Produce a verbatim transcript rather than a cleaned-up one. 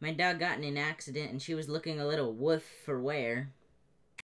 My dog got in an accident and she was looking a little woof for wear.